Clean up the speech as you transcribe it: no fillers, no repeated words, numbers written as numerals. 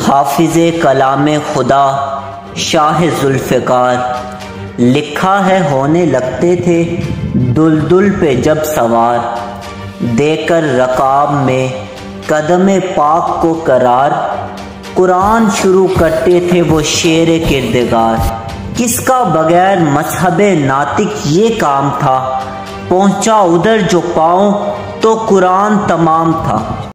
हाफिज़े कलामे खुदा शाह जुल्फ़िकार लिखा है होने लगते थे दुलदुल पे जब सवार, देकर रकाब में कदमे पाक को करार, कुरान शुरू करते थे वो शेर किरदगार। किसका बगैर मजहबे नातिक ये काम था, पहुंचा उधर जो पाऊं तो कुरान तमाम था।